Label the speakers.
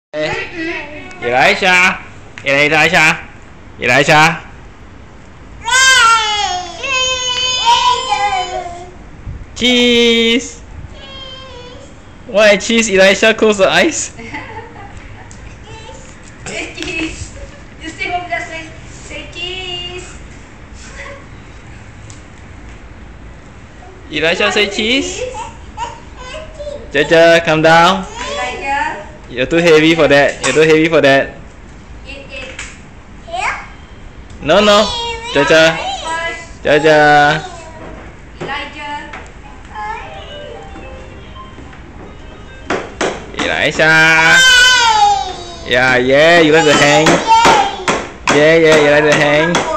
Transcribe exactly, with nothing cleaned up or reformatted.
Speaker 1: Elijah, Elijah, Elijah. Cheese. Why cheese? Elijah, close the eyes.
Speaker 2: Say cheese. You say home just say, say cheese.
Speaker 1: Elijah, say cheese. Jaja, calm down.
Speaker 2: Elijah.
Speaker 1: You're too heavy for that. You're too heavy for that.
Speaker 2: Eat it.
Speaker 1: No, no. Jaja,
Speaker 2: First,
Speaker 1: Jaja.
Speaker 2: Elijah.
Speaker 1: Elijah. Yeah, yeah. You like the hang? Yeah, yeah. You like the hang?